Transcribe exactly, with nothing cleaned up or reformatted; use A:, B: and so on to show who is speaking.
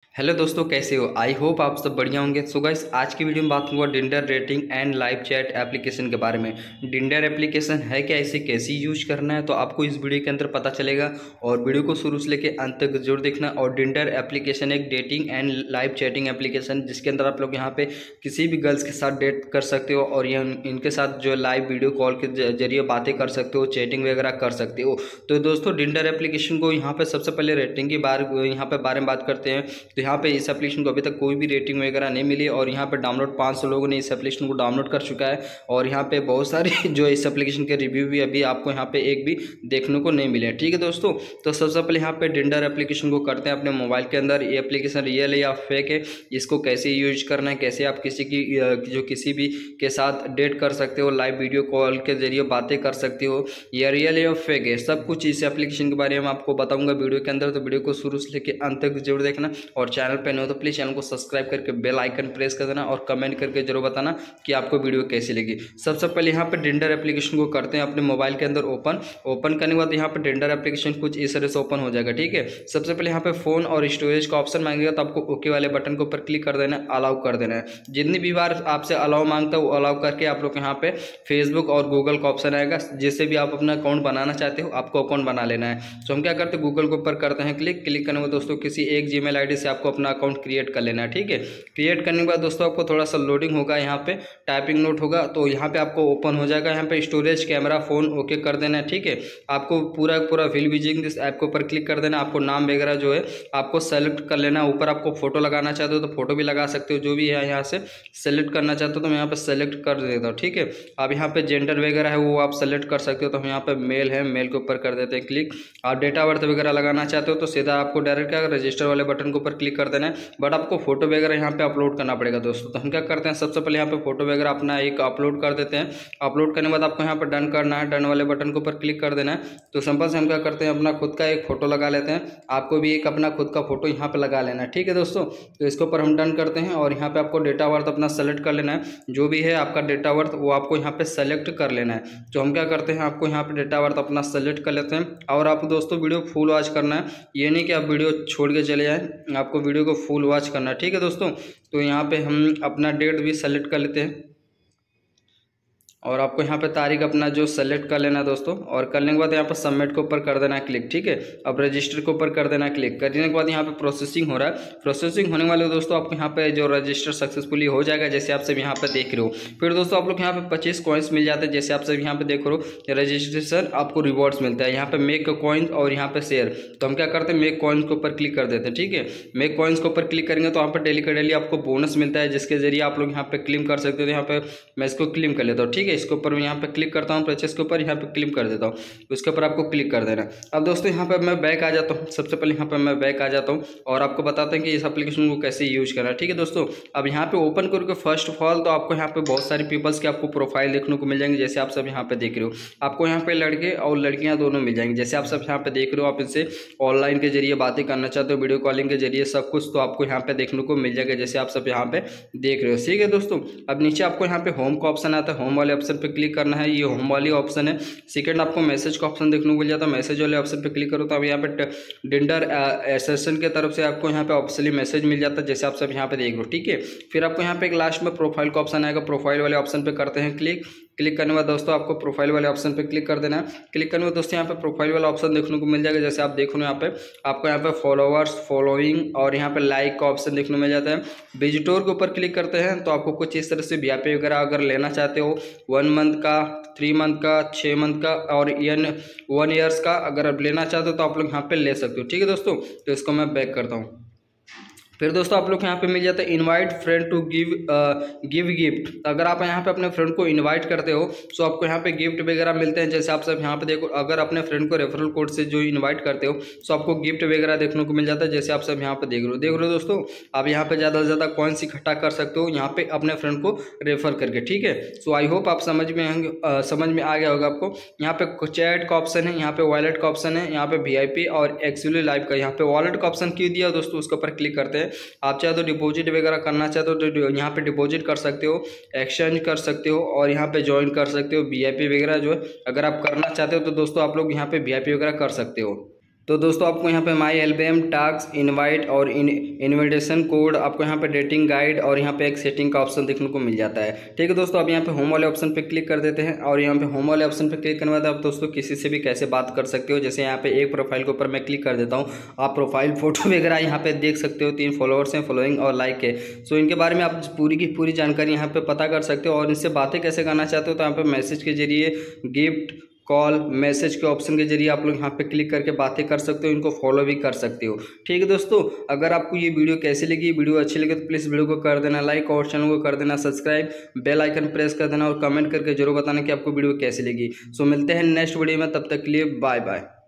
A: Hello दोस्तों, कैसे हो? आई होप आप सब बढ़िया होंगे। सो गाइस, आज की वीडियो में बात होगा Tinder dating and live chat application के बारे में। डिंडर एप्लीकेशन है क्या, इसे कैसे यूज करना है, तो आपको इस वीडियो के अंदर पता चलेगा। और वीडियो को शुरू से लेके अंत तक जरूर देखना। और डिंडर एप्लीकेशन एक dating and live chatting application, जिसके अंदर आप लोग यहाँ पे किसी भी गर्ल्स के साथ डेट कर सकते हो और यह इनके साथ जो लाइव वीडियो कॉल के जरिए बातें कर सकते हो, चैटिंग वगैरह कर सकते हो। तो दोस्तों, डिंडर एप्लीकेशन को यहाँ पे सबसे पहले रेटिंग की बार यहाँ पे बारे में बात करते हैं। तो यहाँ पे इस एप्लीकेशन को अभी तक कोई भी रेटिंग वगैरह नहीं मिली और यहाँ पे डाउनलोड पाँच सौ लोगों ने इस एप्लीकेशन को डाउनलोड कर चुका है। और यहाँ पे बहुत सारे जो इस एप्लीकेशन के रिव्यू भी अभी आपको यहाँ पे एक भी देखने को नहीं मिले। ठीक है दोस्तों, तो सबसे पहले यहाँ पे डिंडर एप्लीकेशन को करते हैं अपने मोबाइल के अंदर। ये एप्लीकेशन रियल है या फेक है, इसको कैसे यूज करना है, कैसे आप किसी की जो किसी भी के साथ डेट कर सकते हो, लाइव वीडियो कॉल के जरिए बातें कर सकते हो, ये रियल है या फेक है, सब कुछ इस एप्लीकेशन के बारे में आपको बताऊंगा वीडियो के अंदर। तो वीडियो को शुरू से लेकर अंत तक जरूर देखना। और चैनल पे नहीं हो तो प्लीज चैनल को सब्सक्राइब करके बेल आइकन प्रेस कर देना और कमेंट करके जरूर बताना कि आपको वीडियो कैसी लगी। सबसे पहले यहाँ पे डिंडर एप्लीकेशन को करते हैं अपने मोबाइल के अंदर ओपन। ओपन करने के बाद यहाँ पे डिंडर एप्लीकेशन कुछ इस तरह से ओपन हो जाएगा। ठीक है, सबसे पहले यहाँ पे फोन और स्टोरेज का ऑप्शन मांगेगा, तो आपको ओके वाले बटन के ऊपर क्लिक कर देना है, अलाउ कर देना है। जितनी भी बार आपसे अलाउ मांगता है वो अलाउ करके आप लोग यहाँ पे फेसबुक और गूगल का ऑप्शन आएगा, जिससे भी आप अपना अकाउंट बनाना चाहते हो आपको अकाउंट बना लेना है। तो हम क्या करते हैं, गूगल के ऊपर करते हैं क्लिक। क्लिक करने के बाद दोस्तों किसी एक जीमेल आईडी से आपको अपना अकाउंट क्रिएट कर लेना है। ठीक है, क्रिएट करने के बाद दोस्तों आपको थोड़ा सा लोडिंग होगा, यहाँ पे टाइपिंग नोट होगा, तो यहाँ पे आपको ओपन हो जाएगा। यहाँ पे स्टोरेज, कैमरा, फोन ओके कर देना है। ठीक है, आपको पूरा पूरा विल विजिंग दिस ऐप के ऊपर क्लिक कर देना। आपको नाम वगैरह जो है आपको सेलेक्ट कर लेना। ऊपर आपको फोटो लगाना चाहते हो तो फोटो भी लगा सकते हो, जो भी है यहाँ से सेलेक्ट करना चाहते हो तो मैं यहाँ पे सेलेक्ट कर देता हूँ। ठीक है, अब यहाँ पे जेंडर वगैरह है वो आप सेलेक्ट कर सकते हो, तो हम यहाँ पे मेल है, मेल के ऊपर कर देते हैं क्लिक। आप डेट ऑफ बर्थ वगैरह लगाना चाहते हो तो सीधा आपको डायरेक्ट क्या रजिस्टर वाले बटन के ऊपर क्लिक कर देना है। बट आपको फोटो वगैरह यहाँ पे अपलोड करना पड़ेगा दोस्तों। तो हम क्या करते हैं, सबसे पहले यहाँ पे फोटो वगैरह अपना एक अपलोड कर देते हैं। अपलोड करने के बाद आपको यहाँ पे डन करना है, डन वाले बटन के ऊपर क्लिक कर देना है। तो सिंपल से हम क्या करते हैं, अपना खुद का एक फोटो लगा लेते हैं। आपको भी एक अपना खुद का फोटो यहाँ पे लगा लेना है। ठीक है दोस्तों, तो इसके ऊपर हम डन करते हैं और यहाँ पे आपको डेट ऑफ बर्थ अपना सेलेक्ट कर लेना है। जो भी है आपका डेट ऑफ बर्थ वो आपको यहाँ पे सेलेक्ट कर लेना है। तो हम क्या करते हैं, आपको यहाँ पे डेट ऑफ बर्थ अपना सेलेक्ट कर लेते हैं। और आपको दोस्तों वीडियो फुल वॉच करना है, ये नहीं कि आप वीडियो छोड़ के चले जाएं, आपको वीडियो को फुल वॉच करना है। ठीक है दोस्तों, तो यहाँ पे हम अपना डेट भी सेलेक्ट कर लेते हैं और आपको यहाँ पे तारीख अपना जो सेलेक्ट कर लेना है दोस्तों। और करने के बाद यहाँ पर सबमिट के ऊपर कर देना है क्लिक। ठीक है, अब रजिस्टर के ऊपर कर देना है क्लिक। करने के बाद यहाँ पे प्रोसेसिंग हो रहा है। प्रोसेसिंग होने वाले दोस्तों आपको यहाँ पे जो रजिस्टर सक्सेसफुली हो जाएगा, जैसे आप सब यहाँ पे देख रहे हो। फिर दोस्तों आप लोग यहाँ पे पच्चीस कॉइन्स मिल जाते हैं, जैसे आप सब यहाँ पे देख रहे हो। रजिस्ट्रेशन आपको रिवॉर्ड्स मिलता है, यहाँ पे मेक कॉइन और यहाँ पे शेयर। तो हम क्या करते हैं, मेक कॉइन के ऊपर क्लिक कर देते हैं। ठीक है, मेक कॉइन्स के ऊपर क्लिक करेंगे तो यहाँ पर डेली का डेली आपको बोनस मिलता है, जिसके जरिए आप लोग यहाँ पे क्लेम कर सकते हो। यहाँ पे मैं इसको क्लेम कर लेता हूँ। ठीक है, इसके ऊपर यहाँ पे क्लिक करता हूँ, परचेस के ऊपर यहाँ पे क्लिक कर देता हूँ, उसके ऊपर आपको क्लिक कर देना। अब दोस्तों यहाँ पे मैं बैक आ जाता हूँ। सबसे पहले यहाँ पे मैं बैक आ जाता हूँ और आपको बताते हैं कि इस एप्लीकेशन को कैसे यूज करना है। ठीक है दोस्तों, अब यहाँ पे ओपन करके फर्स्ट ऑफ ऑल तो आपको यहाँ पे बहुत सारी पीपल्स के आपको प्रोफाइल देखने को मिल जाएंगे, जैसे आप सब यहाँ पे देख रहे हो। आपको यहाँ पे लड़के और लड़कियाँ दोनों मिल जाएंगे, जैसे आप सब यहाँ पे देख रहे हो। आप इनसे ऑनलाइन के जरिए बातें करना चाहते हो, वीडियो कॉलिंग के जरिए सब कुछ, तो आपको यहाँ पे देखने को मिल जाएगा, जैसे आप सब यहाँ पे देख रहे हो। ठीक है दोस्तों, अब नीचे आपको यहाँ पे होम का ऑप्शन आता है, होम वाले ऑप्शन पे क्लिक करना है, ये होम वाली ऑप्शन है। सेकंड आपको मैसेज का ऑप्शन देखने को मिल जाता है, मैसेज वाले ऑप्शन पे क्लिक करो तो अब यहाँ पे डिंडर एसेसन के तरफ से आपको यहाँ पे ऑफिशियली मैसेज मिल जाता है, जैसे आप सब यहाँ पे देख रहे हो। ठीक है, फिर आपको यहाँ पे एक लास्ट में प्रोफाइल का ऑप्शन आएगा, प्रोफाइल वाले ऑप्शन पे करते हैं क्लिक। क्लिक करने के बाद दोस्तों आपको प्रोफाइल वाले ऑप्शन पे क्लिक कर देना है। क्लिक करने के बाद दोस्तों यहाँ पे प्रोफाइल वाला ऑप्शन देखने को मिल जाएगा, जैसे आप देख रहे हो। यहाँ पे आपको यहाँ पे फॉलोअर्स, फॉलोइंग और यहाँ पे लाइक का ऑप्शन देखने को मिल जाता है। विजिटोर के ऊपर क्लिक करते हैं तो आपको कुछ इस तरह से वीआईपी वगैरह अगर लेना चाहते हो, वन मंथ का, थ्री मंथ का, छः मंथ का और एन वन ईयर्स का अगर आप लेना चाहते हो तो आप लोग यहाँ पे ले सकते हो। ठीक है दोस्तों, तो इसको मैं बैक करता हूँ। फिर दोस्तों आप लोग यहाँ पे मिल जाता है invite friend to give give gift. अगर आप यहाँ पे अपने फ्रेंड को इनवाइट करते हो तो आपको यहाँ पे गिफ्ट वगैरह मिलते हैं, जैसे आप सब यहाँ पे देखो। अगर अपने फ्रेंड को रेफरल कोड से जो इनवाइट करते हो तो आपको गिफ्ट वगैरह देखने को मिल जाता है, जैसे आप सब यहाँ पे देख रहे हो। देख रहे हो दोस्तों, आप यहाँ पे ज़्यादा से ज़्यादा कॉइन्स इकट्ठा कर सकते हो यहाँ पे अपने फ्रेंड को रेफर करके। ठीक है, सो आई होप आप समझ में आ, समझ में आ गया होगा आपको। यहाँ पे चैट का ऑप्शन है, यहाँ पे वॉलेट का ऑप्शन है, यहाँ पे वी आई पी और एक्चुअली लाइव का। यहाँ पे वॉलेट का ऑप्शन क्यों दिया दोस्तों, उसके ऊपर क्लिक करते हैं। आप चाहे तो डिपॉजिट वगैरह करना चाहते हो तो यहाँ पे डिपॉजिट कर सकते हो, एक्सचेंज कर सकते हो और यहाँ पे ज्वाइन कर सकते हो। वीआईपी वगैरह जो है अगर आप करना चाहते हो तो दोस्तों आप लोग यहाँ पे वीआईपी वगैरह कर सकते हो। तो दोस्तों आपको यहाँ पे माई एल्बम टास्क इनवाइट और इन इनविटेशन कोड, आपको यहाँ पे डेटिंग गाइड और यहाँ पे एक सेटिंग का ऑप्शन देखने को मिल जाता है। ठीक है दोस्तों, अब यहाँ पे होम वाले ऑप्शन पे क्लिक कर देते हैं और यहाँ पे होम वाले ऑप्शन पे क्लिक करने के बाद आप दोस्तों किसी से भी कैसे बात कर सकते हो। जैसे यहाँ पे एक प्रोफाइल के ऊपर मैं क्लिक कर देता हूँ, आप प्रोफाइल फोटो वगैरह यहाँ पे देख सकते हो, तीन फॉलोअर्स हैं, फॉलोइंग और लाइक है। सो इनके बारे में आप पूरी की पूरी जानकारी यहाँ पे पता कर सकते हो और इनसे बातें कैसे करना चाहते हो तो यहाँ पे मैसेज के जरिए, गिफ्ट, कॉल, मैसेज के ऑप्शन के जरिए आप लोग यहाँ पे क्लिक करके बातें कर सकते हो, इनको फॉलो भी कर सकते हो। ठीक है दोस्तों, अगर आपको ये वीडियो कैसी लगी, वीडियो अच्छी लगे तो प्लीज़ वीडियो को कर देना लाइक और चैनल को कर देना सब्सक्राइब, बेल आइकन प्रेस कर देना और कमेंट करके जरूर बताना कि आपको वीडियो कैसी लगी। सो मिलते हैं नेक्स्ट वीडियो में, तब तक के लिए बाय बाय।